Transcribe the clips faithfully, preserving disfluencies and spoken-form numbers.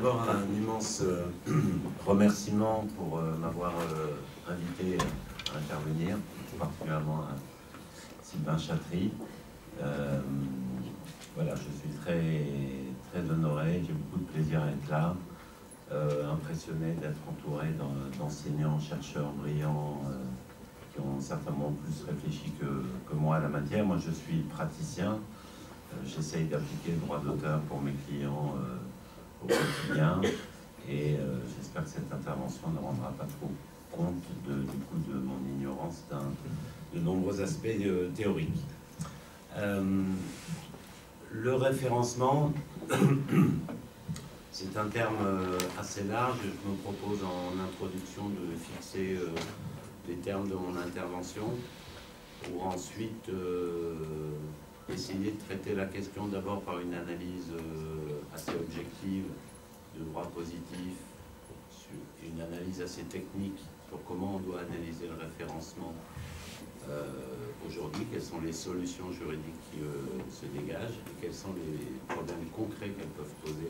d'abord un immense euh, remerciement pour euh, m'avoir euh, invité à intervenir, particulièrement à Sylvain Chatry. Euh, voilà, je suis très, très honoré, j'ai beaucoup de plaisir à être là, euh, impressionné d'être entouré d'enseignants, chercheurs brillants euh, qui ont certainement plus réfléchi que, que moi à la matière. Moi, je suis praticien, euh, j'essaye d'appliquer le droit d'auteur pour mes clients euh, au quotidien, et euh, j'espère que cette intervention ne rendra pas trop compte de, du coup de mon ignorance de nombreux aspects euh, théoriques. Euh, le référencement, c'est un terme euh, assez large. Je me propose en introduction de fixer euh, les termes de mon intervention pour ensuite euh, essayer de traiter la question d'abord par une analyse euh, assez objective de droit positif, sur une analyse assez technique sur comment on doit analyser le référencement euh, aujourd'hui, quelles sont les solutions juridiques qui euh, se dégagent et quels sont les problèmes concrets qu'elles peuvent poser.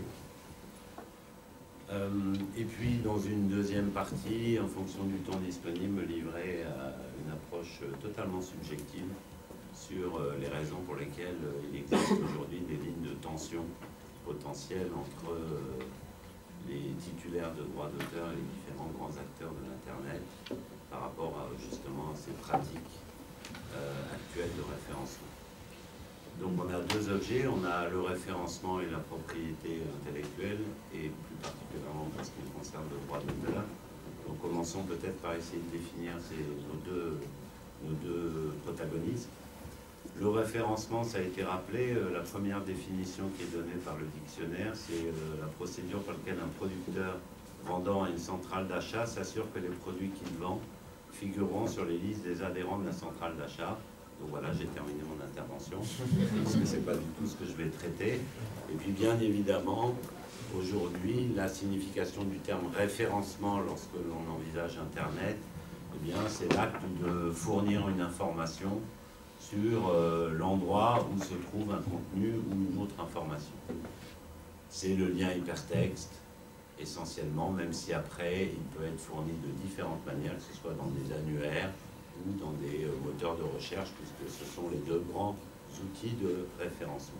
Euh, et puis, dans une deuxième partie, en fonction du temps disponible, me livrer à une approche totalement subjective sur euh, les raisons pour lesquelles euh, il existe aujourd'hui des lignes de tension potentielles entre euh, les titulaires de droits d'auteur et les différents grands acteurs de l'Internet par rapport à, justement à ces pratiques euh, actuelles de référencement. Donc on a deux objets, on a le référencement et la propriété intellectuelle, et plus particulièrement pour ce qui concerne le droit d'auteur. Donc commençons peut-être par essayer de définir ces, nos, deux, nos deux protagonistes. Le référencement, ça a été rappelé, euh, la première définition qui est donnée par le dictionnaire, c'est euh, la procédure par laquelle un producteur vendant à une centrale d'achat s'assure que les produits qu'il vend figureront sur les listes des adhérents de la centrale d'achat. Donc voilà, j'ai terminé mon intervention, parce que ce n'est pas du tout ce que je vais traiter. Et puis bien évidemment, aujourd'hui, la signification du terme référencement lorsque l'on envisage Internet, eh bien, c'est l'acte de fournir une information sur euh, l'endroit où se trouve un contenu ou une autre information. C'est le lien hypertexte, essentiellement, même si après, il peut être fourni de différentes manières, que ce soit dans des annuaires ou dans des euh, moteurs de recherche, puisque ce sont les deux grands outils de référencement.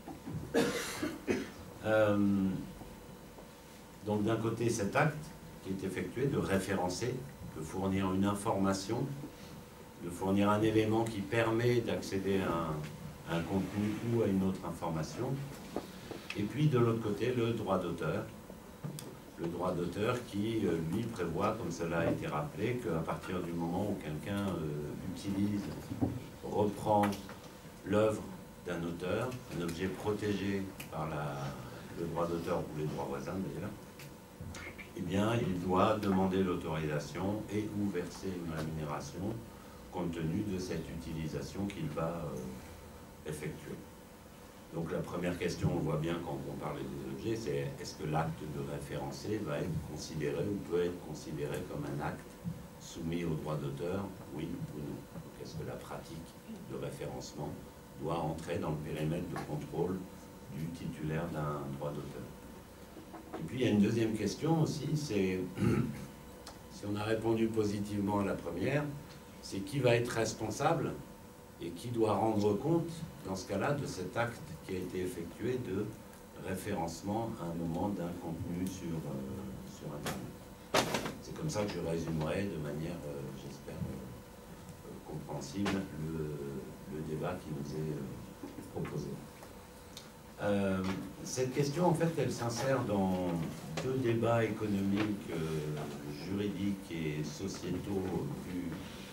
Euh, donc d'un côté, cet acte qui est effectué de référencer, de fournir une information, de fournir un élément qui permet d'accéder à, à un contenu ou à une autre information. Et puis de l'autre côté, le droit d'auteur. Le droit d'auteur qui, euh, lui, prévoit, comme cela a été rappelé, qu'à partir du moment où quelqu'un euh, utilise, reprend l'œuvre d'un auteur, un objet protégé par la, le droit d'auteur ou les droits voisins d'ailleurs, eh bien, il doit demander l'autorisation et ou verser une rémunération compte tenu de cette utilisation qu'il va euh, effectuer. Donc la première question, on voit bien quand on parle des objets, c'est est-ce que l'acte de référencer va être considéré ou peut être considéré comme un acte soumis au droit d'auteur, oui ou non. Donc est-ce que la pratique de référencement doit entrer dans le périmètre de contrôle du titulaire d'un droit d'auteur. Et puis il y a une deuxième question aussi, c'est si on a répondu positivement à la première, c'est qui va être responsable et qui doit rendre compte, dans ce cas-là, de cet acte qui a été effectué de référencement à un moment d'un contenu sur, euh, sur Internet. C'est comme ça que je résumerai de manière, euh, j'espère, euh, compréhensible le, le débat qui nous est euh, proposé. Euh, cette question, en fait, elle s'insère dans deux débats économiques, euh, juridiques et sociétaux plus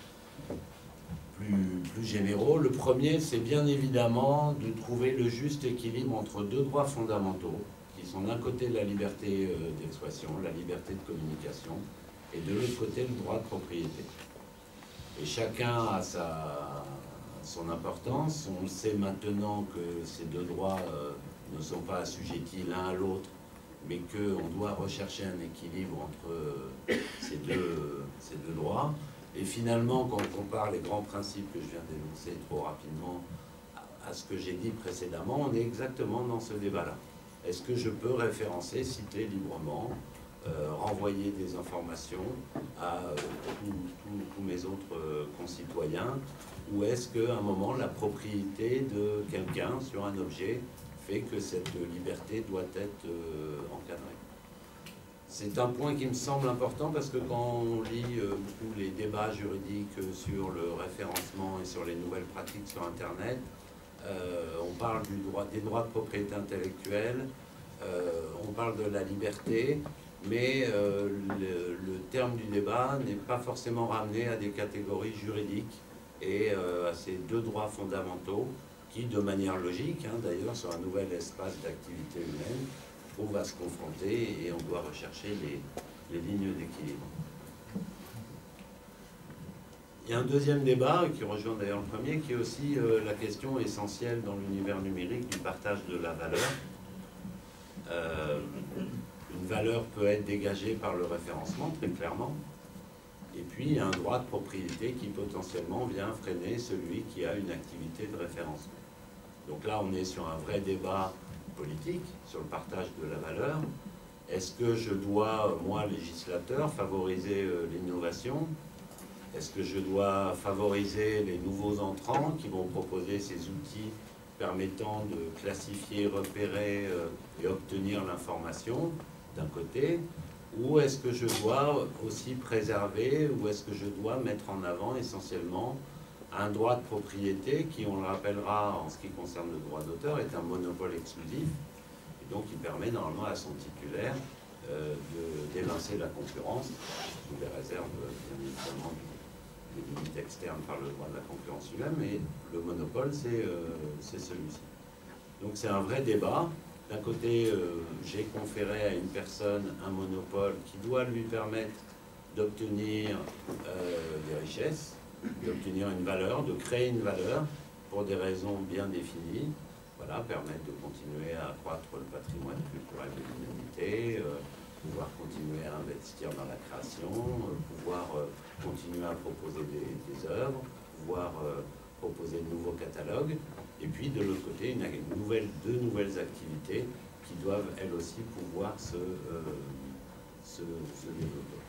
Plus, plus généraux. Le premier, c'est bien évidemment de trouver le juste équilibre entre deux droits fondamentaux, qui sont d'un côté la liberté d'expression, la liberté de communication, et de l'autre côté le droit de propriété. Et chacun a sa, son importance. On sait maintenant que ces deux droits euh, ne sont pas assujettis l'un à l'autre, mais qu'on doit rechercher un équilibre entre euh, ces, deux, ces deux droits. Et finalement, quand on compare les grands principes que je viens d'énoncer trop rapidement à ce que j'ai dit précédemment, on est exactement dans ce débat-là. est-ce que je peux référencer, citer librement, euh, renvoyer des informations à euh, tous mes autres euh, concitoyens, ou est-ce qu'à un moment, la propriété de quelqu'un sur un objet fait que cette liberté doit être euh, encadrée? C'est un point qui me semble important parce que quand on lit euh, beaucoup les débats juridiques sur le référencement et sur les nouvelles pratiques sur Internet, euh, on parle du droit, des droits de propriété intellectuelle, euh, on parle de la liberté, mais euh, le, le terme du débat n'est pas forcément ramené à des catégories juridiques et euh, à ces deux droits fondamentaux qui, de manière logique, hein, d'ailleurs, sur un nouvel espace d'activité humaine, trouvent à se confronter et on doit rechercher les, les lignes d'équilibre. Il y a un deuxième débat, qui rejoint d'ailleurs le premier, qui est aussi euh, la question essentielle dans l'univers numérique du partage de la valeur. Euh, une valeur peut être dégagée par le référencement, très clairement, et puis il y a un droit de propriété qui potentiellement vient freiner celui qui a une activité de référencement. Donc là, on est sur un vrai débat politique, sur le partage de la valeur. Est-ce que je dois, moi, législateur, favoriser euh, l'innovation? Est-ce que je dois favoriser les nouveaux entrants qui vont proposer ces outils permettant de classifier, repérer euh, et obtenir l'information, d'un côté? Ou est-ce que je dois aussi préserver, ou est-ce que je dois mettre en avant essentiellement un droit de propriété qui, on le rappellera en ce qui concerne le droit d'auteur, est un monopole exclusif, et donc il permet normalement à son titulaire euh, d'évincer la concurrence, sous les réserves bien évidemment des limites externes par le droit de la concurrence lui-même, mais le monopole c'est euh, celui-ci. Donc c'est un vrai débat. D'un côté, euh, j'ai conféré à une personne un monopole qui doit lui permettre d'obtenir euh, des richesses, d'obtenir une valeur, de créer une valeur pour des raisons bien définies, voilà, permettre de continuer à accroître le patrimoine culturel de l'humanité, euh, pouvoir continuer à investir dans la création, euh, pouvoir euh, continuer à proposer des, des œuvres, pouvoir euh, proposer de nouveaux catalogues, et puis de l'autre côté, une, une nouvelle, deux nouvelles activités qui doivent elles aussi pouvoir se, euh, se, se développer.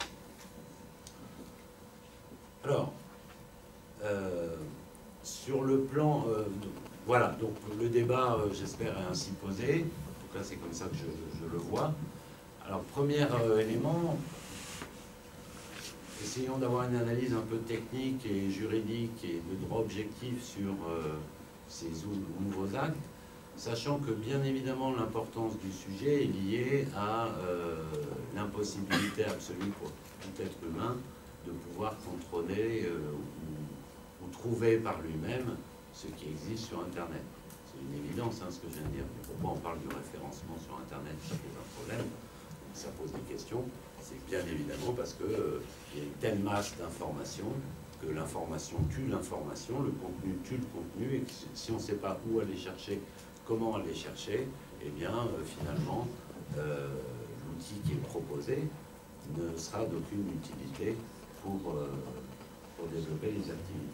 Alors, Euh, sur le plan, euh, voilà, donc le débat, euh, j'espère, est ainsi posé. En tout cas, c'est comme ça que je, je le vois. Alors, premier euh, élément, essayons d'avoir une analyse un peu technique et juridique et de droit objectif sur euh, ces nouveaux actes, sachant que, bien évidemment, l'importance du sujet est liée à euh, l'impossibilité absolue pour tout être humain de pouvoir contrôler euh, ou trouver par lui-même ce qui existe sur Internet. C'est une évidence, hein, ce que je viens de dire. Mais pourquoi on parle du référencement sur Internet? Ça pose un problème, ça pose des questions. C'est bien évidemment parce qu'il euh, y a une telle masse d'informations que l'information tue l'information, le contenu tue le contenu, et que si on ne sait pas où aller chercher, comment aller chercher, eh bien, euh, finalement, euh, l'outil qui est proposé ne sera d'aucune utilité pour, euh, pour développer les activités.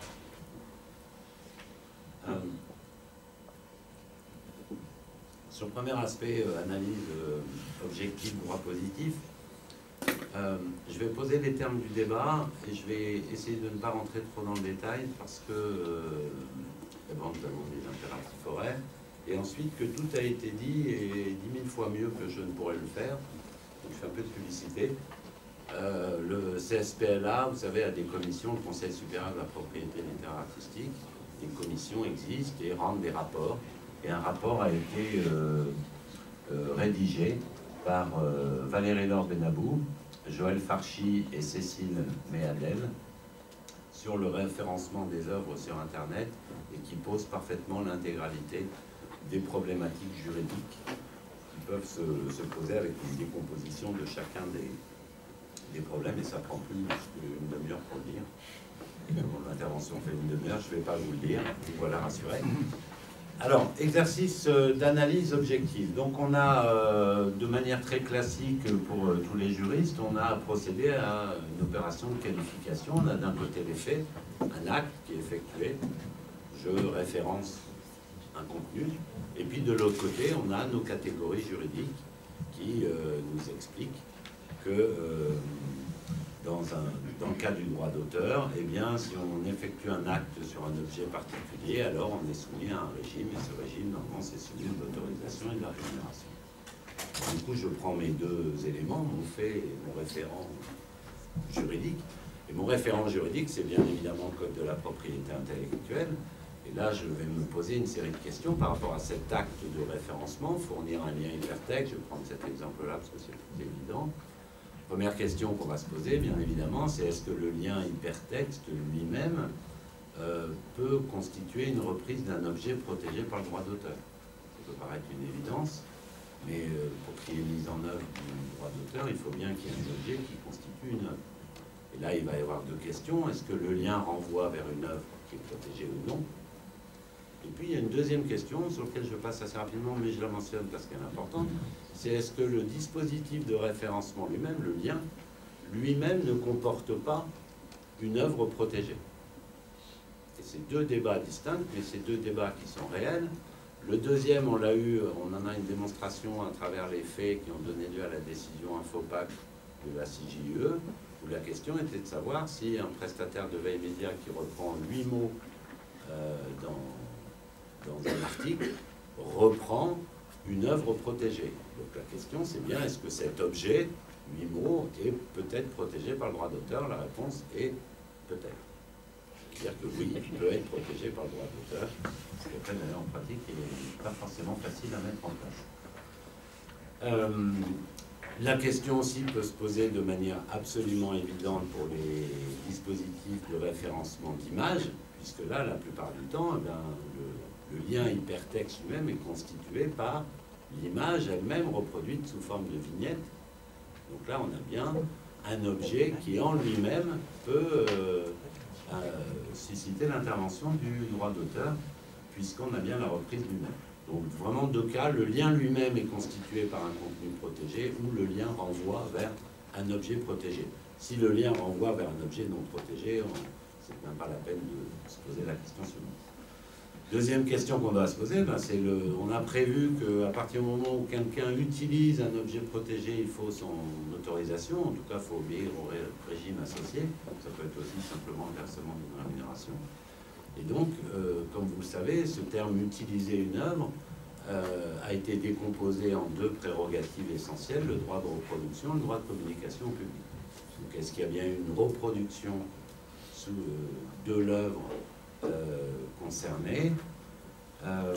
Euh, sur le premier aspect, euh, analyse euh, objective, droit positif, euh, je vais poser les termes du débat et je vais essayer de ne pas rentrer trop dans le détail parce que euh, d'abord nous avons des impératifs horaires et ensuite que tout a été dit et dix mille fois mieux que je ne pourrais le faire. Donc je fais un peu de publicité. Euh, le C S P L A, vous savez, a des commissions, le Conseil supérieur de la propriété littéraire artistique. Les commissions existent et rendent des rapports. Et un rapport a été euh, euh, rédigé par euh, Valérie Laure Benabou, Joël Farchi et Cécile Méadel sur le référencement des œuvres sur Internet et qui pose parfaitement l'intégralité des problématiques juridiques qui peuvent se, se poser avec une décomposition de chacun des, des problèmes. Et ça prend plus qu'une demi-heure pour le dire. Comme l'intervention fait une demi-heure, je ne vais pas vous le dire, vous voilà rassuré. Alors, exercice d'analyse objective. Donc on a, euh, de manière très classique pour euh, tous les juristes, on a procédé à une opération de qualification. On a d'un côté les faits, un acte qui est effectué. Je référence un contenu. Et puis de l'autre côté, on a nos catégories juridiques qui euh, nous expliquent que euh, dans, un, dans le cas du droit d'auteur, eh bien, si on effectue un acte sur un objet particulier, alors on est soumis à un régime, et ce régime, normalement, c'est celui de l'autorisation et de la rémunération. Du coup, je prends mes deux éléments, mon fait et mon référent juridique. Et mon référent juridique, c'est bien évidemment le Code de la propriété intellectuelle. Et là, je vais me poser une série de questions par rapport à cet acte de référencement, fournir un lien hypertexte. Je vais prendre cet exemple-là parce que c'est plus évident. Première question qu'on va se poser, bien évidemment, c'est est-ce que le lien hypertexte lui-même euh, peut constituer une reprise d'un objet protégé par le droit d'auteur? Ça peut paraître une évidence, mais euh, pour qu'il y ait mise en œuvre du droit d'auteur, il faut bien qu'il y ait un objet qui constitue une œuvre. Et là, il va y avoir deux questions. Est-ce que le lien renvoie vers une œuvre qui est protégée ou non? Et puis, il y a une deuxième question sur laquelle je passe assez rapidement, mais je la mentionne parce qu'elle est importante. C'est est-ce que le dispositif de référencement lui-même, le lien, lui-même ne comporte pas une œuvre protégée? Et c'est deux débats distincts, mais c'est deux débats qui sont réels. Le deuxième, on l'a eu, on en a une démonstration à travers les faits qui ont donné lieu à la décision Infopac de la C J E, où la question était de savoir si un prestataire de veille média qui reprend huit mots euh, dans, dans un article reprend une œuvre protégée. Donc la question c'est bien, est-ce que cet objet, huit mots, est peut-être protégé par le droit d'auteur? La réponse est peut-être. C'est-à-dire que oui, il peut être protégé par le droit d'auteur, ce qui après d'ailleurs en pratique il n'est pas forcément facile à mettre en place. Euh, La question aussi peut se poser de manière absolument évidente pour les dispositifs de référencement d'images, puisque là, la plupart du temps, eh bien, le, le lien hypertexte lui-même est constitué par l'image elle-même reproduite sous forme de vignette. Donc là, on a bien un objet qui en lui-même peut euh, euh, susciter l'intervention du droit d'auteur, puisqu'on a bien la reprise lui-même. Donc vraiment deux cas, le lien lui-même est constitué par un contenu protégé ou le lien renvoie vers un objet protégé. Si le lien renvoie vers un objet non protégé, c'est même pas la peine de se poser la question suivante. Deuxième question qu'on doit se poser, ben c'est le, on a prévu qu'à partir du moment où quelqu'un utilise un objet protégé, il faut son autorisation, en tout cas il faut obéir au régime associé, ça peut être aussi simplement le versement d'une rémunération. Et donc, euh, comme vous le savez, ce terme « utiliser une œuvre euh, » a été décomposé en deux prérogatives essentielles, le droit de reproduction et le droit de communication au public. Donc, est-ce qu'il y a bien une reproduction sous, euh, de l'œuvre euh, concernée euh,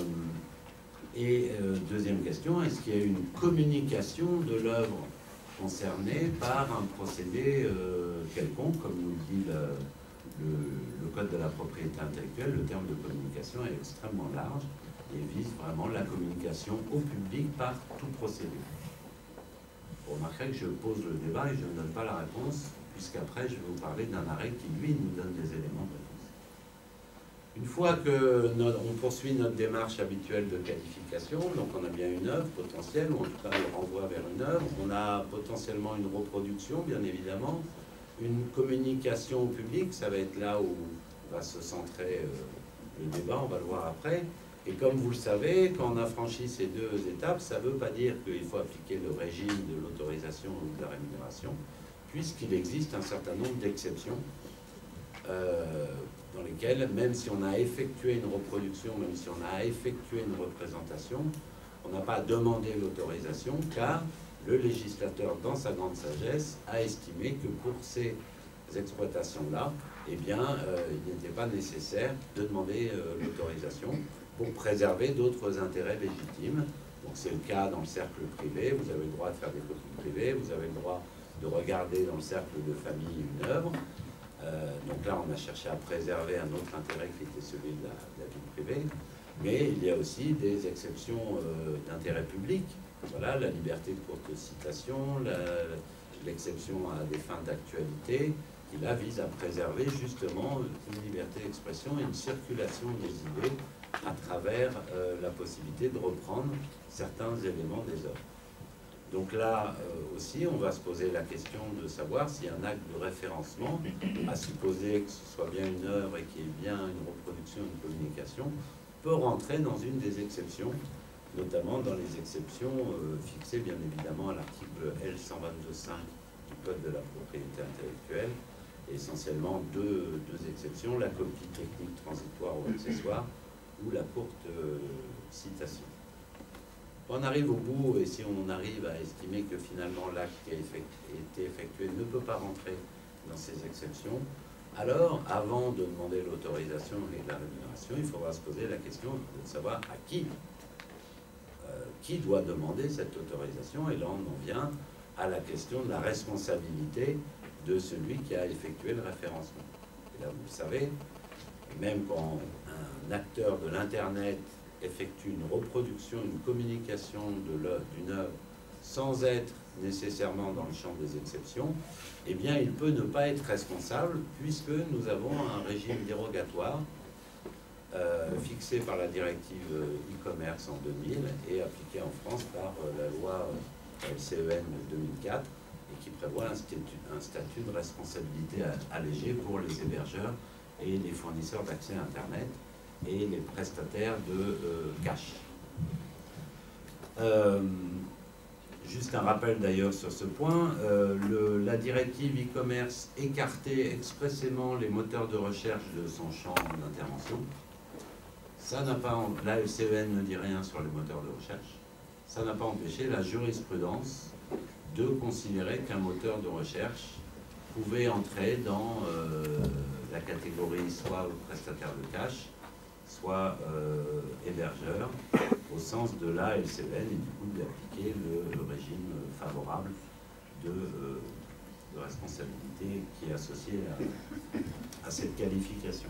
Et euh, deuxième question, est-ce qu'il y a une communication de l'œuvre concernée par un procédé euh, quelconque, comme nous le dit le... Le, le Code de la propriété intellectuelle, le terme de communication est extrêmement large et vise vraiment la communication au public par tout procédé. Vous remarquerez que je pose le débat et je ne donne pas la réponse, puisqu'après je vais vous parler d'un arrêt qui, lui, nous donne des éléments de réponse. Une fois qu'on poursuit notre démarche habituelle de qualification, donc on a bien une œuvre potentielle, ou en tout cas on renvoie vers une œuvre, on a potentiellement une reproduction, bien évidemment, une communication au public, ça va être là où va se centrer euh, le débat, on va le voir après. Et comme vous le savez, quand on a franchi ces deux étapes, ça ne veut pas dire qu'il faut appliquer le régime de l'autorisation ou de la rémunération, puisqu'il existe un certain nombre d'exceptions euh, dans lesquelles, même si on a effectué une reproduction, même si on a effectué une représentation, on n'a pas demandé l'autorisation, car le législateur, dans sa grande sagesse, a estimé que pour ces exploitations-là, eh bien, euh, il n'était pas nécessaire de demander euh, l'autorisation pour préserver d'autres intérêts légitimes. Donc c'est le cas dans le cercle privé, vous avez le droit de faire des copies privées, vous avez le droit de regarder dans le cercle de famille une œuvre. Euh, donc là, on a cherché à préserver un autre intérêt qui était celui de la, de la vie privée. Mais il y a aussi des exceptions euh, d'intérêt public. Voilà, la liberté de courte citation, l'exception à des fins d'actualité, qui là vise à préserver justement une liberté d'expression et une circulation des idées à travers euh, la possibilité de reprendre certains éléments des œuvres. Donc là euh, aussi, on va se poser la question de savoir si un acte de référencement, à supposer que ce soit bien une œuvre et qu'il y ait bien une reproduction, une communication, peut rentrer dans une des exceptions, notamment dans les exceptions euh, fixées bien évidemment à l'article L cent vingt-deux point cinq du Code de la propriété intellectuelle, et essentiellement deux, deux exceptions, la copie technique transitoire ou accessoire, ou la courte euh, citation. On arrive au bout, et si on arrive à estimer que finalement l'acte qui a été effectué ne peut pas rentrer dans ces exceptions, alors, avant de demander l'autorisation et la rémunération, il faudra se poser la question de savoir à qui, euh, qui doit demander cette autorisation, et là on en vient à la question de la responsabilité de celui qui a effectué le référencement. Et là, vous le savez, même quand un acteur de l'Internet effectue une reproduction, une communication d'une œuvre sans être nécessairement dans le champ des exceptions, eh bien, il peut ne pas être responsable puisque nous avons un régime dérogatoire euh, fixé par la directive e-commerce en deux mille et appliqué en France par euh, la loi L C E N deux mille quatre et qui prévoit un statut, un statut de responsabilité allégé pour les hébergeurs et les fournisseurs d'accès à Internet et les prestataires de euh, cash. Euh, juste un rappel d'ailleurs sur ce point, euh, le, la directive e-commerce écartait expressément les moteurs de recherche de son champ d'intervention. Ça n'a pas, la L C E N ne dit rien sur les moteurs de recherche. Ça n'a pas empêché la jurisprudence de considérer qu'un moteur de recherche pouvait entrer dans euh, la catégorie soit prestataire de cash, soit euh, hébergeur, au sens de la L C E N, et du coup d'appliquer le, le régime favorable de, euh, de responsabilité qui est associé à, à cette qualification.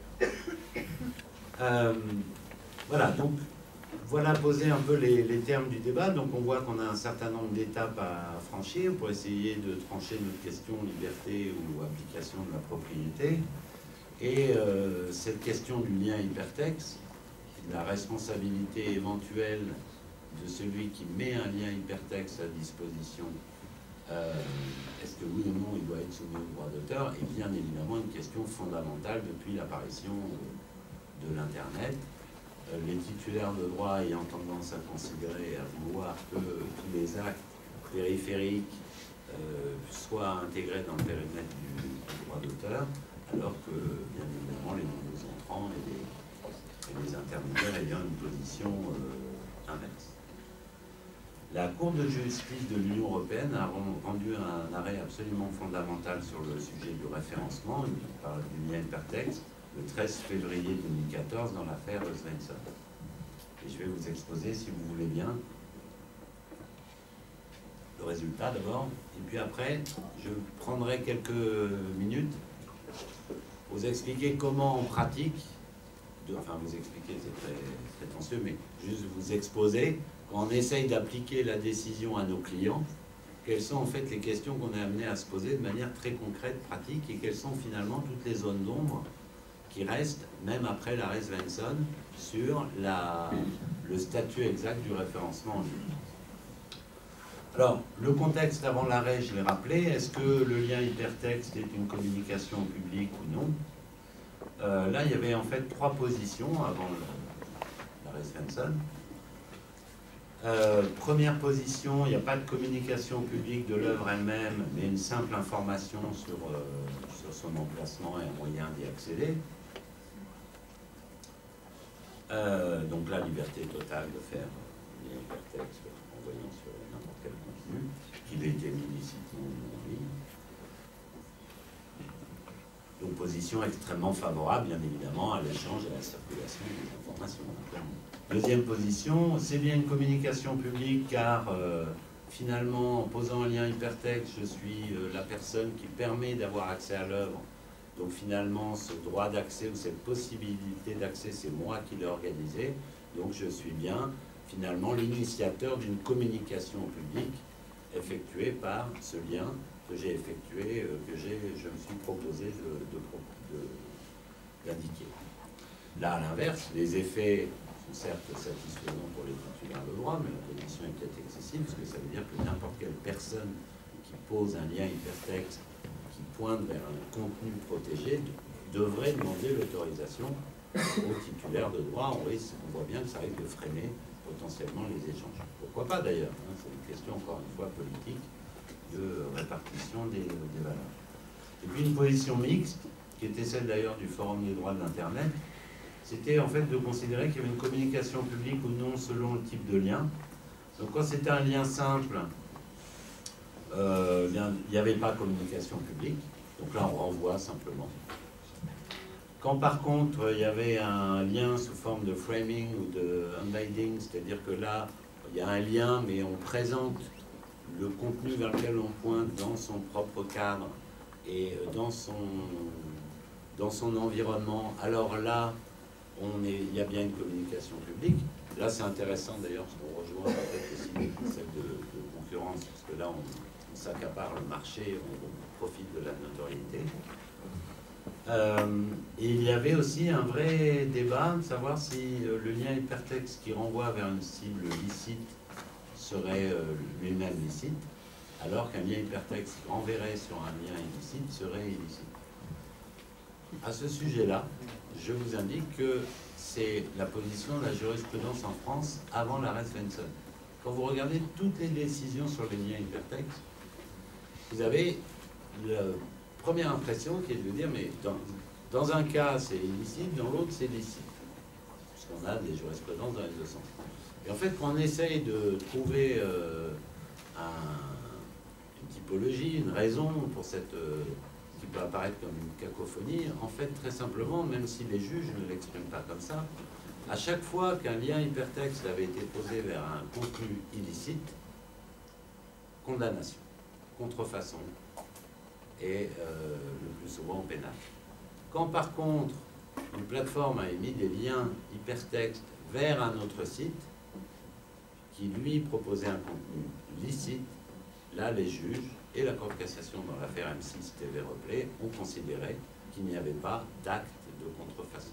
Euh, voilà, donc voilà poser un peu les, les termes du débat. Donc on voit qu'on a un certain nombre d'étapes à franchir pour essayer de trancher notre question liberté ou application de la propriété. Et euh, cette question du lien hypertexte, la responsabilité éventuelle de celui qui met un lien hypertexte à disposition, euh, est-ce que oui ou non il doit être soumis au droit d'auteur, est bien évidemment une question fondamentale depuis l'apparition de l'Internet. Euh, les titulaires de droit ayant tendance à considérer, à vouloir que tous les actes périphériques euh, soient intégrés dans le périmètre du, du droit d'auteur, alors que, bien évidemment, les nouveaux entrants et les, et les intermédiaires ayant une position euh, inverse. La Cour de justice de l'Union européenne a rendu un arrêt absolument fondamental sur le sujet du référencement, il parle du lien hypertexte, le treize février deux mille quatorze dans l'affaire Svensson. Et je vais vous exposer, si vous voulez bien, le résultat d'abord, et puis après, je prendrai quelques minutes pour vous expliquer comment en pratique, de, enfin vous expliquer c'est très prétentieux, mais juste vous exposer, quand on essaye d'appliquer la décision à nos clients, quelles sont en fait les questions qu'on est amené à se poser de manière très concrète, pratique, et quelles sont finalement toutes les zones d'ombre qui restent, même après l'arrêt Svensson, sur la, le statut exact du référencement en ligne. Alors, le contexte avant l'arrêt, je l'ai rappelé, est-ce que le lien hypertexte est une communication au public ou non? euh, Là, il y avait en fait trois positions avant l'arrêt Svensson. Euh, première position, il n'y a pas de communication publique de l'œuvre elle-même, mais une simple information sur, euh, sur son emplacement et un moyen d'y accéder. Euh, donc là, liberté totale de faire un lien hypertexte en voyant sur n'importe quel contenu, qu'il ait été mis licitement ou non en ligne. Donc position extrêmement favorable, bien évidemment, à l'échange et à la circulation des informations. Deuxième position, c'est bien une communication publique car euh, finalement, en posant un lien hypertexte, je suis euh, la personne qui permet d'avoir accès à l'œuvre. Donc finalement, ce droit d'accès ou cette possibilité d'accès, c'est moi qui l'ai organisé. Donc je suis bien finalement l'initiateur d'une communication au public effectuée par ce lien que j'ai effectué, euh, que j'ai, je me suis proposé d'indiquer. Là, à l'inverse, les effets sont certes satisfaisants pour les titulaires de droit, mais la position est peut-être excessive, parce que ça veut dire que n'importe quelle personne qui pose un lien hypertexte qui pointe vers un contenu protégé devrait demander l'autorisation aux titulaires de droit, on, risque, on voit bien que ça risque de freiner potentiellement les échanges. Pourquoi pas d'ailleurs, hein, c'est une question encore une fois politique de répartition des, des valeurs. Et puis une position mixte, qui était celle d'ailleurs du Forum des droits de l'Internet, c'était en fait de considérer qu'il y avait une communication publique ou non selon le type de lien. Donc quand c'était un lien simple, euh, bien, il n'y avait pas de communication publique, donc là on renvoie simplement. Quand par contre il y avait un lien sous forme de framing ou de unbinding, c'est-à-dire que là il y a un lien mais on présente le contenu vers lequel on pointe dans son propre cadre et dans son, dans son environnement, alors là on est, il y a bien une communication publique. Là c'est intéressant d'ailleurs parce qu'on rejoint peut-être aussi celle de, de concurrence, parce que là on, on s'accapare le marché, on, on profite de la notoriété. Euh, et il y avait aussi un vrai débat de savoir si euh, le lien hypertexte qui renvoie vers une cible licite serait euh, lui-même licite, alors qu'un lien hypertexte qui renverrait sur un lien illicite serait illicite. À ce sujet-là, je vous indique que c'est la position de la jurisprudence en France avant l'arrêt Svensson. Quand vous regardez toutes les décisions sur les liens hypertextes, vous avez la première impression qui est de dire, mais dans, dans un cas c'est illicite, dans l'autre c'est licite. Puisqu'on a des jurisprudences dans les deux sens. Et en fait, quand on essaye de trouver euh, un, une typologie, une raison pour cette... Euh, qui peut apparaître comme une cacophonie, en fait, très simplement, même si les juges ne l'expriment pas comme ça, à chaque fois qu'un lien hypertexte avait été posé vers un contenu illicite, condamnation, contrefaçon, et euh, le plus souvent pénal. Quand par contre, une plateforme a émis des liens hypertextes vers un autre site, qui lui proposait un contenu licite, là les juges et la Cour de cassation dans l'affaire M six T V Replay ont considéré qu'il n'y avait pas d'acte de contrefaçon.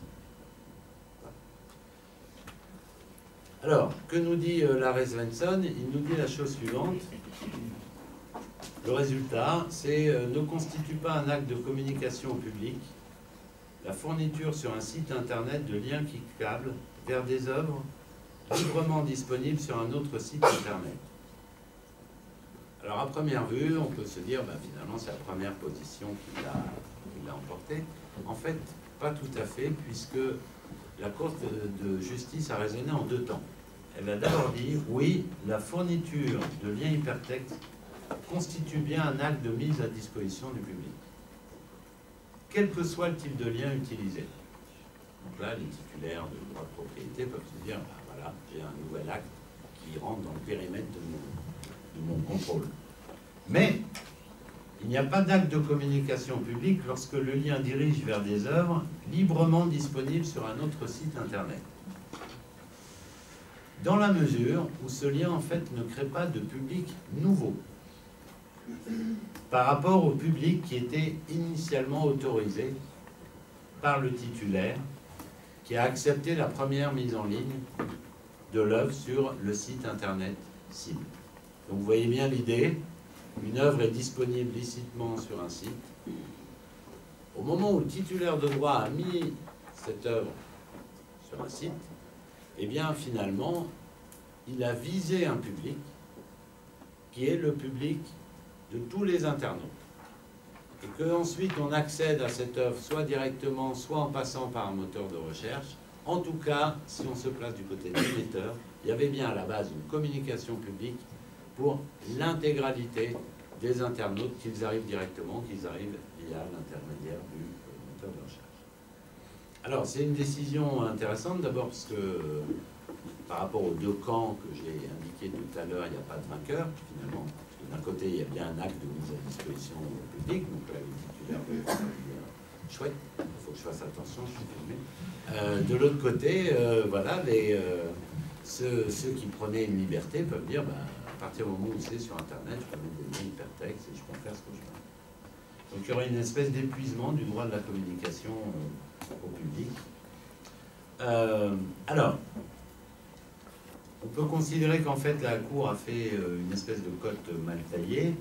Voilà. Alors, que nous dit euh, l'arrêt Svensson? Il nous dit la chose suivante. Le résultat, c'est euh, ne constitue pas un acte de communication au public la fourniture sur un site internet de liens cliquables vers des œuvres librement disponibles sur un autre site internet. Alors à première vue, on peut se dire, ben, finalement c'est la première position qu'il a, qu'il a emportée. En fait, pas tout à fait, puisque la Cour de, de justice a raisonné en deux temps. Elle a d'abord dit, oui, la fourniture de liens hypertextes constitue bien un acte de mise à disposition du public, quel que soit le type de lien utilisé. Donc là, les titulaires de droit de propriété peuvent se dire, ben, voilà, j'ai un nouvel acte qui rentre dans le périmètre de mon de mon contrôle. Mais il n'y a pas d'acte de communication publique lorsque le lien dirige vers des œuvres librement disponibles sur un autre site internet. Dans la mesure où ce lien en fait ne crée pas de public nouveau par rapport au public qui était initialement autorisé par le titulaire qui a accepté la première mise en ligne de l'œuvre sur le site internet cible. Donc vous voyez bien l'idée, une œuvre est disponible licitement sur un site. Au moment où le titulaire de droit a mis cette œuvre sur un site, eh bien finalement, il a visé un public qui est le public de tous les internautes. Et qu'ensuite on accède à cette œuvre soit directement, soit en passant par un moteur de recherche. En tout cas, si on se place du côté de l'émetteur, il y avait bien à la base une communication publique pour l'intégralité des internautes, qu'ils arrivent directement, qu'ils arrivent via l'intermédiaire du moteur de recherche. Alors, c'est une décision intéressante, d'abord parce que, par rapport aux deux camps que j'ai indiqués tout à l'heure, il n'y a pas de vainqueur, finalement. D'un côté, il y a bien un acte de mise à disposition publique, donc là, les titulaires peuvent dire, chouette, il faut que je fasse attention, je suis filmé. Euh, de l'autre côté, euh, voilà, les, euh, ceux, ceux qui prenaient une liberté peuvent dire, bah, à partir du moment où c'est sur Internet, je peux mettre des liens hypertextes et je peux faire ce que je veux. Donc il y aurait une espèce d'épuisement du droit de la communication euh, au public. Euh, alors, on peut considérer qu'en fait la Cour a fait euh, une espèce de cote mal taillée.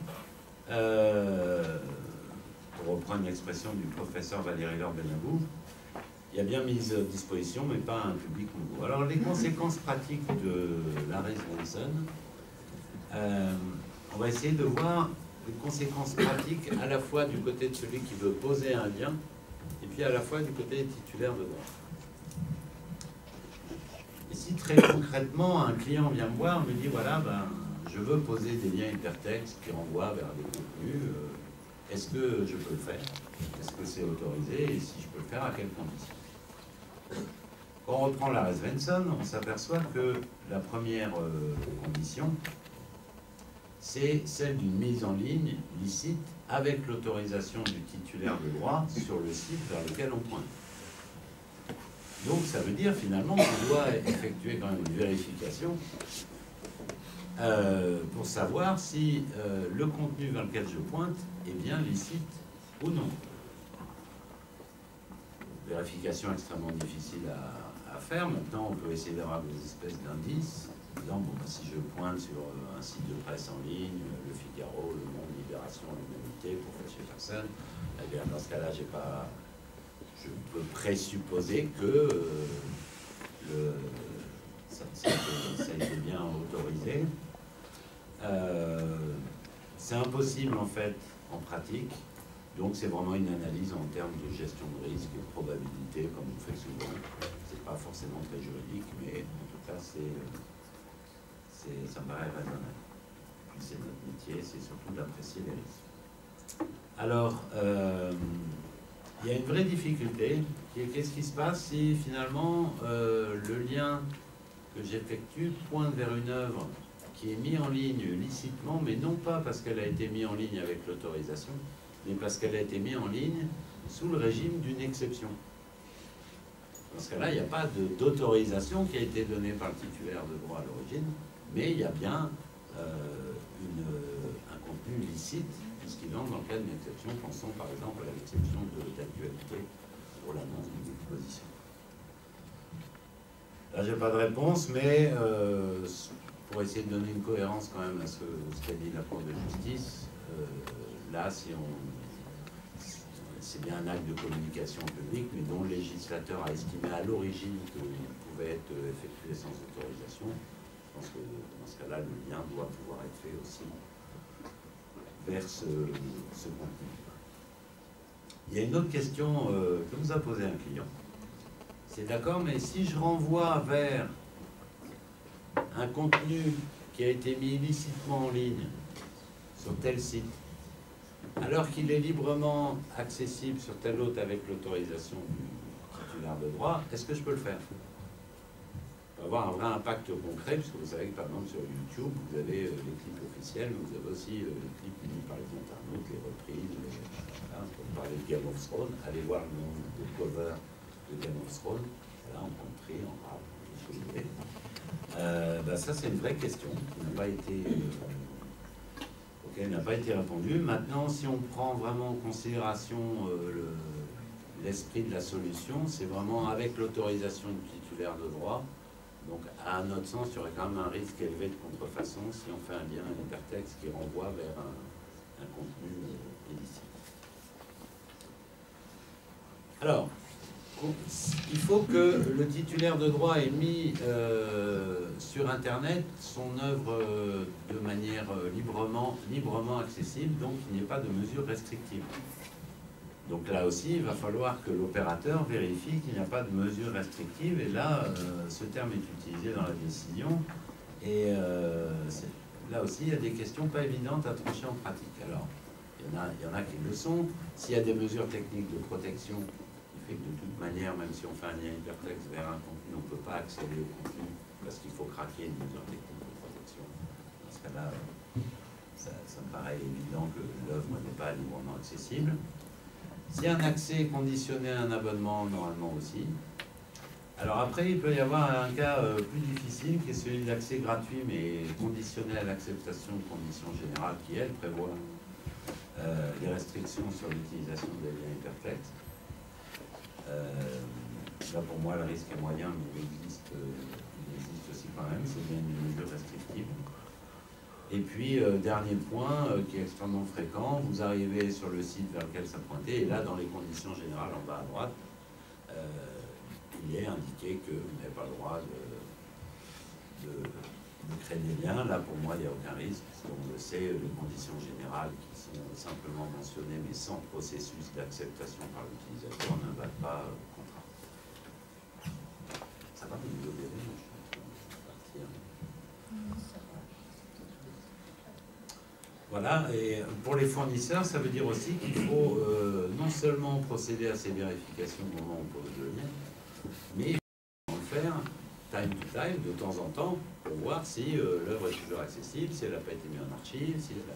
Euh, pour reprendre l'expression du professeur Valéry Laure Benabou, il y a bien mise à disposition, mais pas un public nouveau. Alors, les conséquences pratiques de l'arrêt Svensson, euh, on va essayer de voir les conséquences pratiques à la fois du côté de celui qui veut poser un lien, et puis à la fois du côté des titulaires de droit. Et si très concrètement, un client vient me voir, me dit, voilà, ben, je veux poser des liens hypertextes qui renvoient vers des contenus, euh, est-ce que je peux le faire? Est-ce que c'est autorisé? Et si je peux le faire, à quelles conditions? Quand on reprend l'arrêt Svensson, on s'aperçoit que la première euh, condition, c'est celle d'une mise en ligne licite avec l'autorisation du titulaire de droit sur le site vers lequel on pointe. Donc ça veut dire finalement qu'on doit effectuer quand même une vérification euh, pour savoir si euh, le contenu vers lequel je pointe est bien licite ou non. Vérification extrêmement difficile à, à faire. Maintenant, on peut essayer d'avoir des espèces d'indices, en disant, bon, bah, si je pointe sur un site de presse en ligne, Le Figaro, Le Monde, Libération, L'Humanité, pour fâcher personne, eh bien, dans ce cas-là, j'ai pas... je peux présupposer que euh, le, ça, ça, ça a été bien autorisé. Euh, c'est impossible, en fait, en pratique. Donc c'est vraiment une analyse en termes de gestion de risque et de probabilité, comme on fait souvent. C'est pas forcément très juridique, mais en tout cas, c'est, c'est, ça me paraît raisonnable. Puis c'est notre métier, c'est surtout d'apprécier les risques. Alors, euh, il y a une vraie difficulté, qui est qu'est-ce qui se passe si finalement euh, le lien que j'effectue pointe vers une œuvre qui est mise en ligne licitement, mais non pas parce qu'elle a été mise en ligne avec l'autorisation, mais parce qu'elle a été mise en ligne sous le régime d'une exception. Dans ce cas-là, il n'y a pas d'autorisation qui a été donnée par le titulaire de droit à l'origine, mais il y a bien euh, une, un contenu licite, puisqu'il entre dans le cadre d'une exception. Pensons par exemple à l'exception d'actualité pour l'annonce d'une exposition. Là, je n'ai pas de réponse, mais euh, pour essayer de donner une cohérence quand même à ce, ce qu'a dit la Cour de justice, euh, là, si on, c'est bien un acte de communication publique, mais dont le législateur a estimé à l'origine qu'il pouvait être effectué sans autorisation. Je pense que dans ce cas-là, le lien doit pouvoir être fait aussi vers ce, ce contenu. Il y a une autre question euh, que nous a posée un client. C'est d'accord, mais si je renvoie vers un contenu qui a été mis illicitement en ligne sur tel site, alors qu'il est librement accessible sur tel autre avec l'autorisation du titulaire de droit, est-ce que je peux le faire? Ça va avoir un vrai impact concret, puisque vous savez que par exemple sur YouTube, vous avez euh, les clips officiels, mais vous avez aussi euh, les clips mis par les internautes, les reprises, les, voilà, on peut parler de Game of Thrones, allez voir le nom de cover de Game of Thrones, là en country, en rap, tout ce que vous voulez. Euh, ben ça c'est une vraie question qui n'a pas été... Euh, auquel n'a pas été répondu. Maintenant, si on prend vraiment en considération euh, le, l'esprit de la solution, c'est vraiment avec l'autorisation du titulaire de droit. Donc, à notre sens, il y aurait quand même un risque élevé de contrefaçon si on fait un lien, un hypertexte qui renvoie vers un, un contenu euh, illicite. Alors, il faut que le titulaire de droit ait mis euh, sur Internet son œuvre euh, de manière euh, librement, librement accessible, donc il n'y ait pas de mesures restrictives. Donc là aussi, il va falloir que l'opérateur vérifie qu'il n'y a pas de mesures restrictives, et là, euh, ce terme est utilisé dans la décision, et euh, là aussi, il y a des questions pas évidentes à trancher en pratique. Alors, il y en a, il y en a qui le sont. S'il y a des mesures techniques de protection, de toute manière, même si on fait un lien hypertexte vers un contenu, on ne peut pas accéder au contenu parce qu'il faut craquer une mesure technique de protection. Dans ce cas-là, ça, ça me paraît évident que l'œuvre n'est pas librement accessible. Si un accès est conditionné à un abonnement, normalement aussi. Alors après, il peut y avoir un cas euh, plus difficile qui est celui d'accès gratuit mais conditionné à l'acceptation de conditions générales qui, elles, prévoient euh, des restrictions sur l'utilisation des liens hypertextes. Euh, là pour moi le risque est moyen, mais il existe, euh, il existe aussi quand même, c'est bien une mesure restrictive. Et puis euh, dernier point euh, qui est extrêmement fréquent, vous arrivez sur le site vers lequel ça pointait, et là dans les conditions générales en bas à droite, euh, il est indiqué que vous n'avez pas le droit de, de, de créer des liens. Là, pour moi, il n'y a aucun risque, parce qu'on le sait, les conditions générales qui sont simplement mentionnées, mais sans processus d'acceptation par l'utilisateur, ne valent pas au contrat. Ça va, vous me verrez, je suis partir. Voilà, et pour les fournisseurs, ça veut dire aussi qu'il faut euh, non seulement procéder à ces vérifications au moment où on pose le lien, mais il faut le faire time to time, de temps en temps, pour voir si euh, l'œuvre est toujours accessible, si elle n'a pas été mise en archive, si elle a...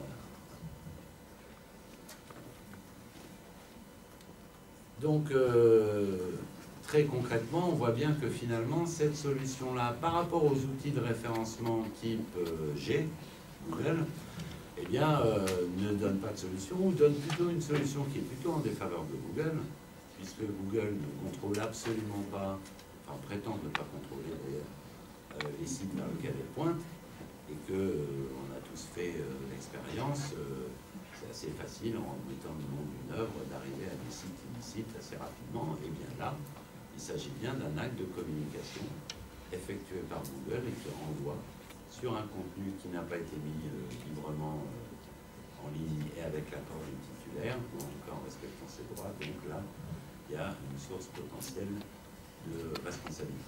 Donc, euh, très concrètement, on voit bien que finalement, cette solution-là, par rapport aux outils de référencement type euh, G, Google, eh bien, euh, ne donne pas de solution, ou donne plutôt une solution qui est plutôt en défaveur de Google, puisque Google ne contrôle absolument pas, enfin prétend ne pas contrôler d'ailleurs, euh, les sites vers lesquels elle pointe, et que euh, on a tous fait euh, l'expérience, euh, c'est assez facile en mettant le nom d'une œuvre d'arriver à des sites illicites assez rapidement, et bien là, il s'agit bien d'un acte de communication effectué par Google et qui renvoie sur un contenu qui n'a pas été mis euh, librement euh, en ligne et avec l'accord du titulaire, ou en tout cas en respectant ses droits. Donc là, il y a une source potentielle de responsabilité.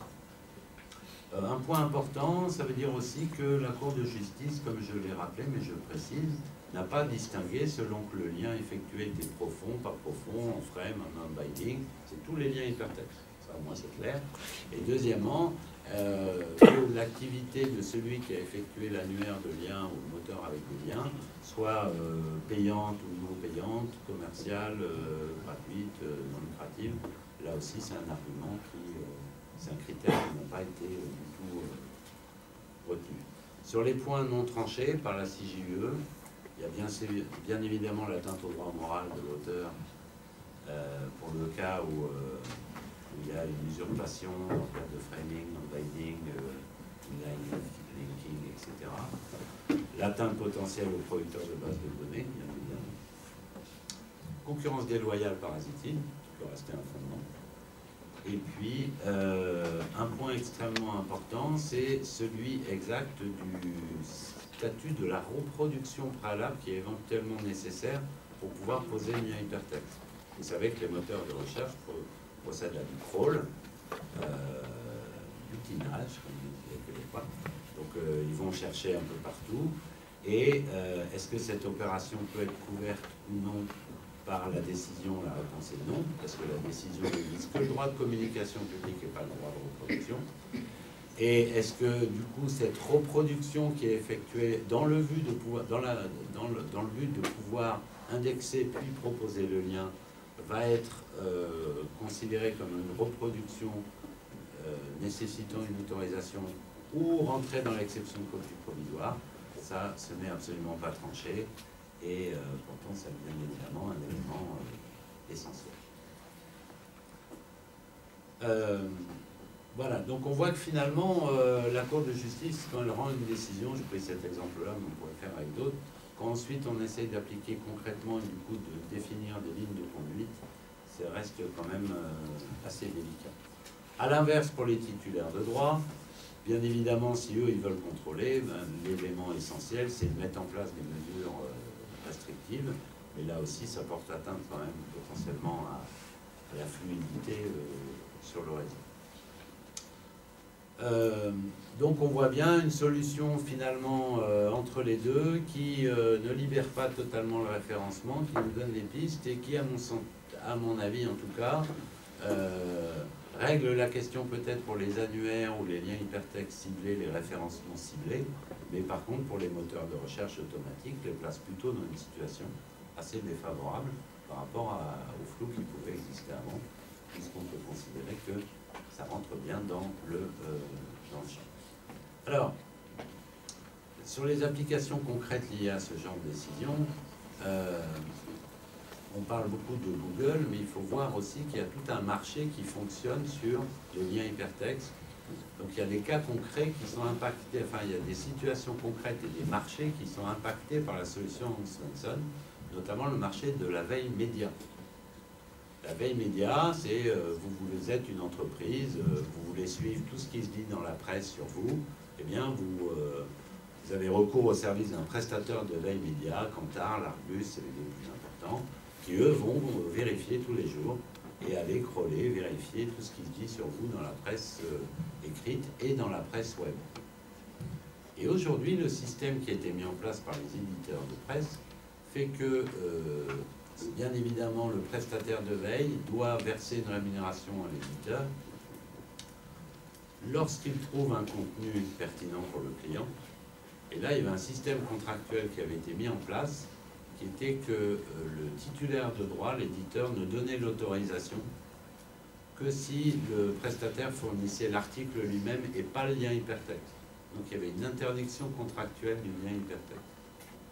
Euh, un point important, ça veut dire aussi que la Cour de justice, comme je l'ai rappelé, mais je précise, n'a pas distingué selon que le lien effectué était profond, pas profond, en frame, en non-binding. C'est tous les liens hypertextes. Ça, au moins, c'est clair. Et deuxièmement, Euh, que l'activité de celui qui a effectué l'annuaire de liens ou le moteur avec des liens soit euh, payante ou non payante, commerciale, euh, gratuite, euh, non lucrative. Là aussi, c'est un argument qui, euh, c'est un critère qui n'a pas été euh, du tout euh, retenu. Sur les points non tranchés par la C J U E, il y a bien, bien évidemment l'atteinte au droit moral de l'auteur euh, pour le cas où euh, il y a une usurpation en cas de framing, non-binding, euh, inline linking, et cetera. L'atteinte potentielle aux producteurs de bases de données, bien évidemment. Concurrence déloyale parasitique, qui peut rester un fondement. Et puis, euh, un point extrêmement important, c'est celui exact du statut de la reproduction préalable qui est éventuellement nécessaire pour pouvoir poser un lien hypertexte. Vous savez que les moteurs de recherche procèdent à du crawl, euh, du tinage, comme on dit les Québécois. Donc euh, ils vont chercher un peu partout. Et euh, est-ce que cette opération peut être couverte ou non par la décision? La réponse est non, parce que la décision ne vise que le droit de communication publique et pas le droit de reproduction. Et est-ce que du coup cette reproduction qui est effectuée dans le but de pouvoir, dans la, dans le, dans le but de pouvoir indexer puis proposer le lien va être euh, considérée comme une reproduction euh, nécessitant une autorisation ou rentrer dans l'exception de copie provisoire? Ça, ce n'est absolument pas tranché et euh, pourtant ça devient évidemment un élément euh, essentiel. Euh, voilà, donc on voit que finalement euh, la Cour de justice, quand elle rend une décision, j'ai pris cet exemple-là, mais on pourrait faire avec d'autres, quand ensuite on essaye d'appliquer concrètement et du coup de définir des lignes de conduite, ça reste quand même euh, assez délicat. A l'inverse, pour les titulaires de droit, bien évidemment, si eux ils veulent contrôler, ben, l'élément essentiel c'est de mettre en place des mesures euh, restrictives, mais là aussi ça porte atteinte quand même potentiellement à, à la fluidité euh, sur le réseau. Euh, donc on voit bien une solution finalement euh, entre les deux qui euh, ne libère pas totalement le référencement, qui nous donne des pistes et qui, à mon, sens, à mon avis en tout cas, euh, règle la question peut-être pour les annuaires ou les liens hypertextes ciblés, les référencements ciblés, mais par contre pour les moteurs de recherche automatiques, les place plutôt dans une situation assez défavorable par rapport à, au flou qui pouvait exister avant, puisqu'on peut considérer que ça rentre bien dans le, euh, dans le champ. Alors, sur les applications concrètes liées à ce genre de décision, euh, on parle beaucoup de Google, mais il faut voir aussi qu'il y a tout un marché qui fonctionne sur les liens hypertextes. Donc il y a des cas concrets qui sont impactés, enfin il y a des situations concrètes et des marchés qui sont impactés par la solution Svensson, notamment le marché de la veille média. La veille média, c'est euh, vous, vous êtes une entreprise, euh, vous voulez suivre tout ce qui se dit dans la presse sur vous, eh bien vous, euh, vous avez recours au service d'un prestataire de veille média, Kantar, l'Argus, c'est les deux plus importants, qui eux vont vérifier tous les jours et aller crawler, vérifier tout ce qui se dit sur vous dans la presse euh, écrite et dans la presse web. Et aujourd'hui, le système qui a été mis en place par les éditeurs de presse fait que, euh, bien évidemment, le prestataire de veille doit verser une rémunération à l'éditeur lorsqu'il trouve un contenu pertinent pour le client. Et là, il y avait un système contractuel qui avait été mis en place, qui était que euh, le titulaire de droit, l'éditeur, ne donnait l'autorisation que si le prestataire fournissait l'article lui-même et pas le lien hypertexte. Donc il y avait une interdiction contractuelle du lien hypertexte. D'accord ?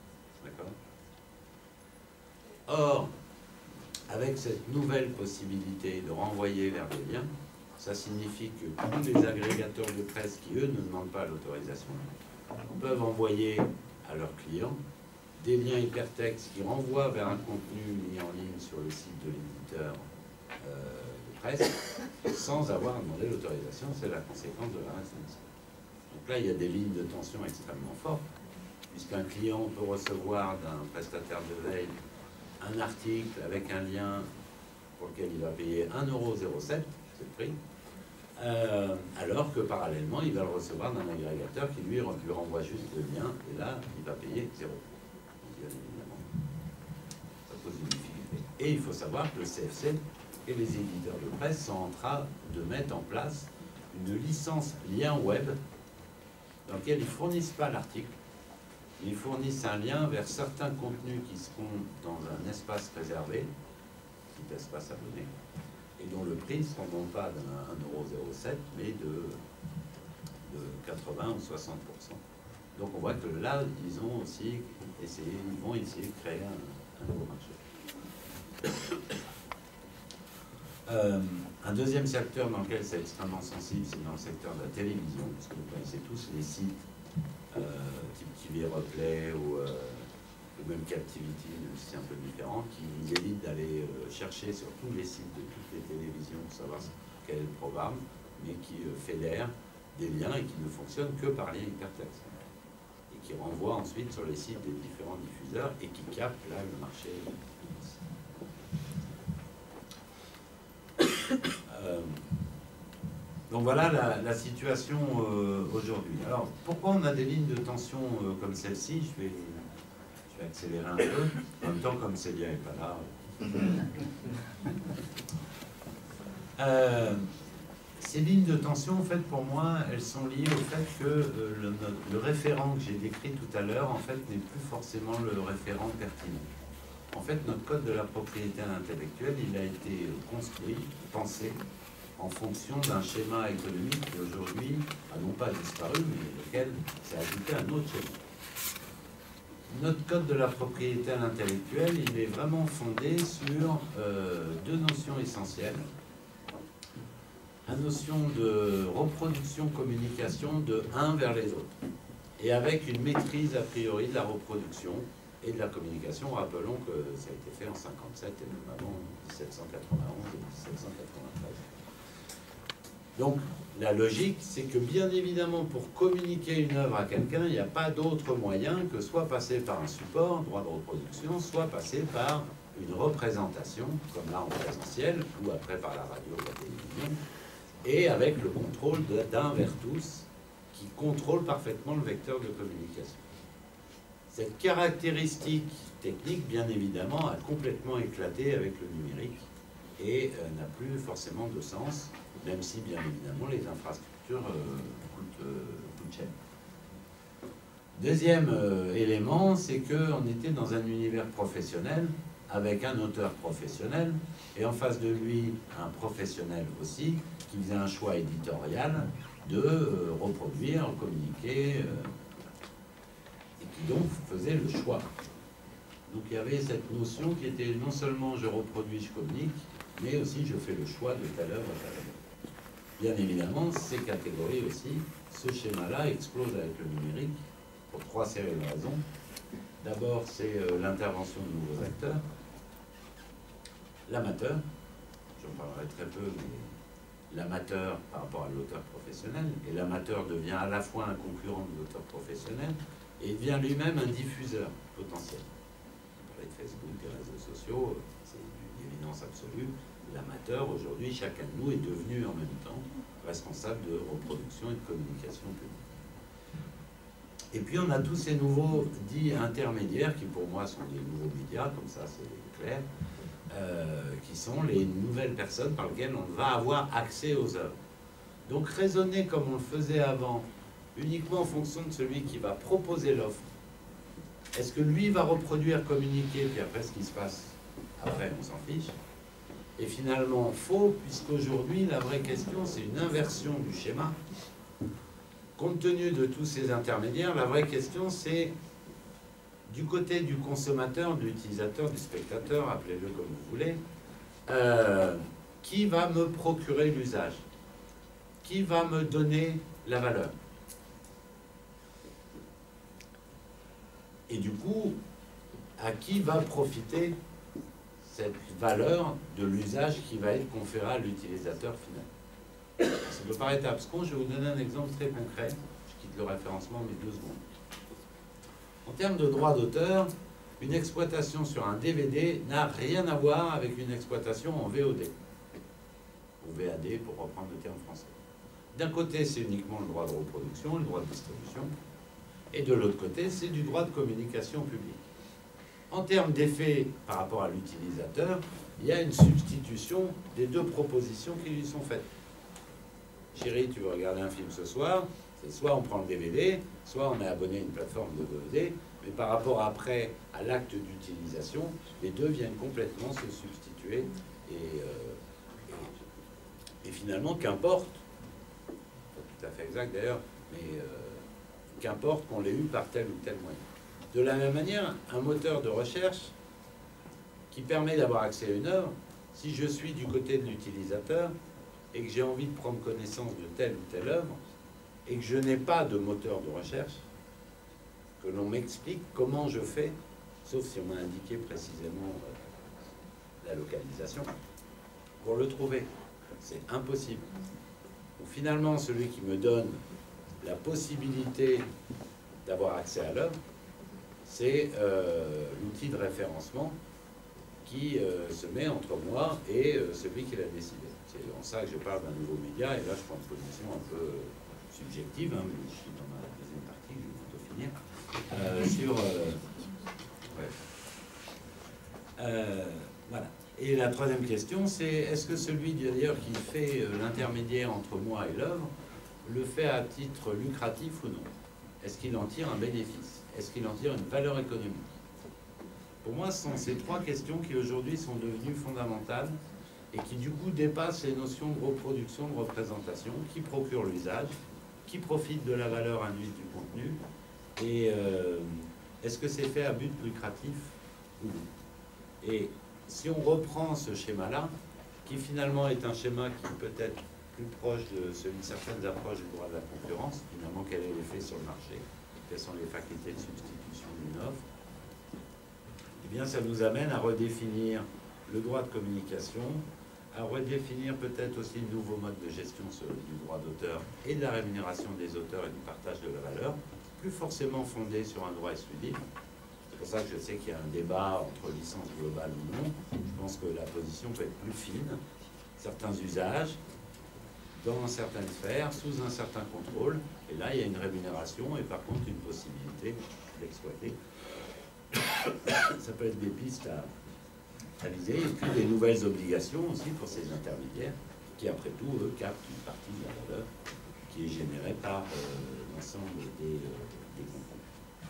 Or, avec cette nouvelle possibilité de renvoyer vers des liens, ça signifie que tous les agrégateurs de presse qui, eux, ne demandent pas l'autorisation, peuvent envoyer à leurs clients des liens hypertextes qui renvoient vers un contenu mis en ligne sur le site de l'éditeur euh, de presse sans avoir demandé l'autorisation. C'est la conséquence de la récence. Donc là, il y a des lignes de tension extrêmement fortes, puisqu'un client peut recevoir d'un prestataire de veille un article avec un lien pour lequel il va payer un euro zéro sept, c'est le prix, euh, alors que parallèlement, il va le recevoir d'un agrégateur qui lui, lui renvoie juste le lien, et là, il va payer zéro. Donc, bien évidemment, ça pose une difficulté. Et il faut savoir que le C F C et les éditeurs de presse sont en train de mettre en place une licence lien web dans laquelle ils ne fournissent pas l'article, ils fournissent un lien vers certains contenus qui seront dans un espace réservé, petit espace abonné, et dont le prix ne sera non pas d'un un euro zéro sept, mais de, de quatre-vingts ou soixante pour cent. Donc on voit que là, ils ont aussi essayé, ils vont essayer de créer un, un nouveau marché. Euh, un deuxième secteur dans lequel c'est extrêmement sensible, c'est dans le secteur de la télévision, parce que vous connaissez tous les sites euh, type T V Replay ou, euh, ou même Captivity, même si c'est un peu différent, qui évitent d'aller euh, chercher sur tous les sites de toutes les télévisions pour savoir quel est le programme, mais qui euh, fédèrent des liens et qui ne fonctionnent que par lien hypertexte. Et qui renvoient ensuite sur les sites des différents diffuseurs et qui captent là le marché. Euh, donc voilà la, la situation euh, aujourd'hui. Alors pourquoi on a des lignes de tension euh, comme celle-ci? Je vais, je vais accélérer un peu. En même temps, comme Célia n'est pas là. Euh, ces lignes de tension, en fait, pour moi, elles sont liées au fait que euh, le, le référent que j'ai décrit tout à l'heure, en fait, n'est plus forcément le référent pertinent. En fait, notre code de la propriété intellectuelle, il a été construit, pensé, en fonction d'un schéma économique qui aujourd'hui a non pas disparu, mais lequel s'est ajouté un autre schéma. Notre code de la propriété intellectuelle, il est vraiment fondé sur euh, deux notions essentielles. La notion de reproduction-communication de un vers les autres, et avec une maîtrise a priori de la reproduction et de la communication. Rappelons que ça a été fait en cinquante-sept et même avant dix-sept cent quatre-vingt-onze et dix-sept cent quatre-vingt-treize. Donc la logique, c'est que bien évidemment pour communiquer une œuvre à quelqu'un, il n'y a pas d'autre moyen que soit passer par un support, droit de reproduction, soit passer par une représentation, comme là en présentiel, ou après par la radio ou la télévision, et avec le contrôle d'un vers tous, qui contrôle parfaitement le vecteur de communication. Cette caractéristique technique, bien évidemment, a complètement éclaté avec le numérique et euh, n'a plus forcément de sens, même si, bien évidemment, les infrastructures euh, coûtent, euh, coûtent cher. Deuxième euh, élément, c'est qu'on était dans un univers professionnel, avec un auteur professionnel, et en face de lui, un professionnel aussi, qui faisait un choix éditorial de euh, reproduire, communiquer, euh, qui donc faisait le choix. Donc il y avait cette notion qui était non seulement je reproduis, je communique, mais aussi je fais le choix de telle œuvre à telle œuvre. Bien évidemment, ces catégories aussi, ce schéma-là explose avec le numérique pour trois séries de raisons. D'abord, c'est euh, l'intervention de nouveaux acteurs, l'amateur, j'en parlerai très peu, mais l'amateur par rapport à l'auteur professionnel, et l'amateur devient à la fois un concurrent de l'auteur professionnel, et il devient lui-même un diffuseur potentiel. On parlait de Facebook, des réseaux sociaux, c'est une évidence absolue. L'amateur, aujourd'hui, chacun de nous est devenu en même temps responsable de reproduction et de communication publique. Et puis on a tous ces nouveaux dits intermédiaires, qui pour moi sont des nouveaux médias, comme ça c'est clair, euh, qui sont les nouvelles personnes par lesquelles on va avoir accès aux œuvres. Donc raisonner comme on le faisait avant, uniquement en fonction de celui qui va proposer l'offre. Est-ce que lui va reproduire, communiquer, puis après ce qui se passe, après on s'en fiche. Et finalement faux, puisqu'aujourd'hui la vraie question c'est une inversion du schéma. Compte tenu de tous ces intermédiaires, la vraie question c'est du côté du consommateur, de l'utilisateur, du spectateur, appelez-le comme vous voulez, euh, qui va me procurer l'usage? Qui va me donner la valeur? Et du coup, à qui va profiter cette valeur de l'usage qui va être conférée à l'utilisateur final? Ça peut paraître abscon, je vais vous donner un exemple très concret. Je quitte le référencement, mais deux secondes. En termes de droit d'auteur, une exploitation sur un D V D n'a rien à voir avec une exploitation en V O D. Ou V A D, pour reprendre le terme français. D'un côté, c'est uniquement le droit de reproduction, le droit de distribution. Et de l'autre côté, c'est du droit de communication publique. En termes d'effet par rapport à l'utilisateur, il y a une substitution des deux propositions qui lui sont faites. Chérie, tu veux regarder un film ce soir, c'est soit on prend le D V D, soit on est abonné à une plateforme de V O D, mais par rapport après à l'acte d'utilisation, les deux viennent complètement se substituer et, euh, et, et finalement, qu'importe, pas tout à fait exact d'ailleurs, mais euh, qu'importe qu'on l'ait eu par tel ou tel moyen. De la même manière, un moteur de recherche qui permet d'avoir accès à une œuvre, si je suis du côté de l'utilisateur et que j'ai envie de prendre connaissance de telle ou telle œuvre, et que je n'ai pas de moteur de recherche, que l'on m'explique comment je fais, sauf si on m'a indiqué précisément euh, la localisation, pour le trouver. C'est impossible. Donc finalement, celui qui me donne la possibilité d'avoir accès à l'œuvre, c'est euh, l'outil de référencement qui euh, se met entre moi et euh, celui qui l'a décidé. C'est en ça que je parle d'un nouveau média, et là je prends une position un peu subjective, hein, mais je suis dans ma deuxième partie, je vais bientôt finir, euh, sur... Euh, ouais. euh, voilà. Et la troisième question, c'est est-ce que celui d'ailleurs qui fait euh, l'intermédiaire entre moi et l'œuvre le fait à titre lucratif ou non? Est-ce qu'il en tire un bénéfice? Est-ce qu'il en tire une valeur économique? Pour moi, ce sont ces trois questions qui aujourd'hui sont devenues fondamentales et qui du coup dépassent les notions de reproduction, de représentation, qui procure l'usage, qui profite de la valeur induite du contenu, et euh, est-ce que c'est fait à but lucratif ou non? Et si on reprend ce schéma-là, qui finalement est un schéma qui peut être plus proche de celui de certaines approches du droit de la concurrence, finalement quel est l'effet sur le marché, quelles sont les facultés de substitution d'une offre, eh bien ça nous amène à redéfinir le droit de communication, à redéfinir peut-être aussi de nouveaux modes de gestion du droit d'auteur et de la rémunération des auteurs et du partage de la valeur, plus forcément fondé sur un droit exclusif. C'est pour ça que je sais qu'il y a un débat entre licence globale ou non. Je pense que la position peut être plus fine. Certains usages, dans certaines sphères, sous un certain contrôle, et là il y a une rémunération et par contre une possibilité d'exploiter. Ça peut être des pistes à, à viser, et puis des nouvelles obligations aussi pour ces intermédiaires, qui après tout, eux, captent une partie de la valeur qui est générée par euh, l'ensemble des, euh, des contenus.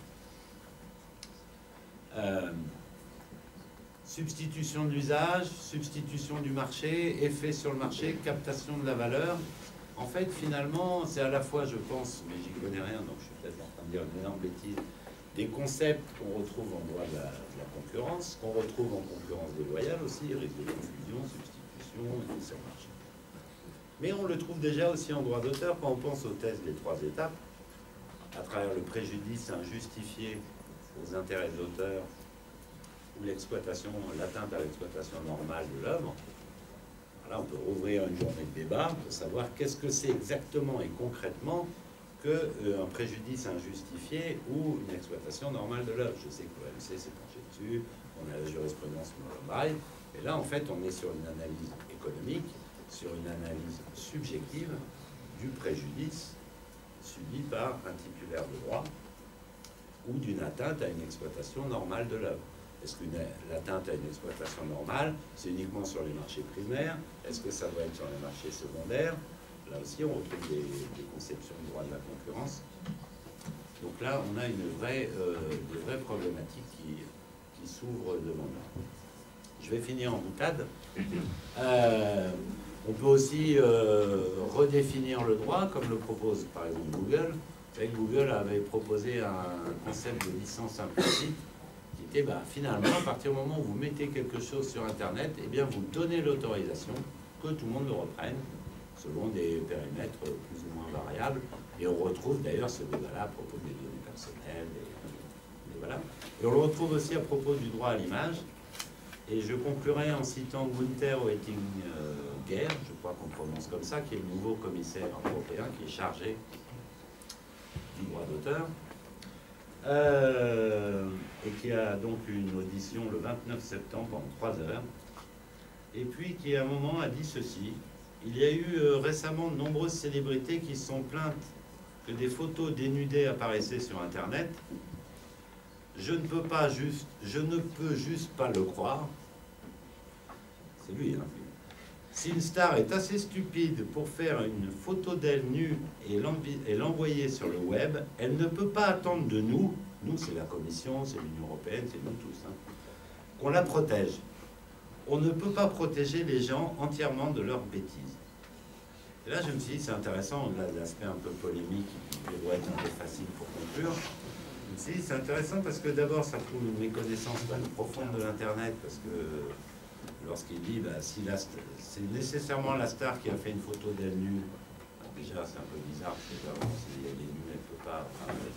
Euh, Substitution de l'usage, substitution du marché, effet sur le marché, captation de la valeur. En fait, finalement, c'est à la fois, je pense, mais j'y connais rien, donc je suis peut-être en train de dire une énorme bêtise, des concepts qu'on retrouve en droit de la, de la concurrence, qu'on retrouve en concurrence déloyale aussi, risque de confusion, substitution, effet sur le marché. Mais on le trouve déjà aussi en droit d'auteur quand on pense au test des trois étapes, à travers le préjudice injustifié aux intérêts de l'auteur, ou l'exploitation, l'atteinte à l'exploitation normale de l'œuvre, Là, on peut rouvrir une journée de débat pour savoir qu'est-ce que c'est exactement et concrètement qu'un euh, préjudice injustifié ou une exploitation normale de l'œuvre. Je sais que l'O M C s'est penché dessus, on a la jurisprudence Molombaï, et là, en fait, on est sur une analyse économique, sur une analyse subjective du préjudice subi par un titulaire de droit ou d'une atteinte à une exploitation normale de l'œuvre. Est-ce que l'atteinte à une exploitation normale, c'est uniquement sur les marchés primaires? Est-ce que ça doit être sur les marchés secondaires? Là aussi, on retrouve des, des conceptions de droit de la concurrence. Donc là, on a une vraie, euh, des vraies problématiques qui, qui s'ouvrent devant nous. Je vais finir en boutade. Euh, on peut aussi euh, redéfinir le droit, comme le propose par exemple Google. Vous savez que Google avait proposé un concept de licence implicite qui était, bah, finalement, à partir du moment où vous mettez quelque chose sur Internet, eh bien, vous donnez l'autorisation que tout le monde le reprenne, selon des périmètres plus ou moins variables. Et on retrouve d'ailleurs ce débat-là à propos des données personnelles. Et, et, voilà. Et on le retrouve aussi à propos du droit à l'image. Et je conclurai en citant Gunther Oettinger, je crois qu'on prononce comme ça, qui est le nouveau commissaire européen qui est chargé du droit d'auteur, euh, et qui a donc eu une audition le vingt-neuf septembre pendant trois heures, et puis qui à un moment a dit ceci: il y a eu euh, récemment de nombreuses célébrités qui se sont plaintes que des photos dénudées apparaissaient sur Internet. Je ne peux pas juste, je ne peux juste pas le croire. C'est lui, hein. Si une star est assez stupide pour faire une photo d'elle nue et l'envoyer sur le web, elle ne peut pas attendre de nous, nous c'est la Commission, c'est l'Union européenne, c'est nous tous, hein, qu'on la protège. On ne peut pas protéger les gens entièrement de leurs bêtises. Et là, je me suis dit, c'est intéressant, au-delà de l'aspect un peu polémique qui doit être un peu facile pour conclure. Je me suis dit, c'est intéressant parce que d'abord, ça prouve une méconnaissance profonde de l'Internet, parce que lorsqu'il dit, bah, si c'est nécessairement la star qui a fait une photo d'elle nue, bah, déjà, c'est un peu bizarre, parce que si elle est nue, elle ne peut pas...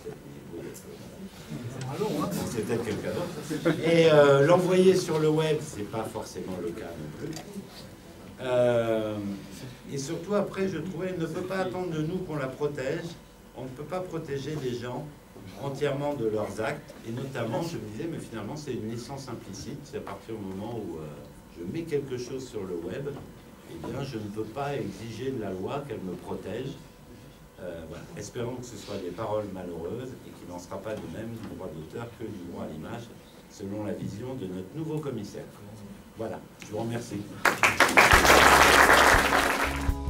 Enfin, c'est peut-être quelqu'un d'autre. Et euh, l'envoyer sur le web, c'est pas forcément le cas non plus. Euh, et surtout, après, je trouvais, elle ne peut pas attendre de nous qu'on la protège. On ne peut pas protéger les gens entièrement de leurs actes. Et notamment, je me disais, mais finalement, c'est une licence implicite. C'est à partir du moment où euh, je mets quelque chose sur le web, eh bien, je ne peux pas exiger de la loi qu'elle me protège. Euh, voilà. Espérons que ce soit des paroles malheureuses et qu'il n'en sera pas de même du droit d'auteur que du droit à l'image, selon la vision de notre nouveau commissaire. Voilà, je vous remercie.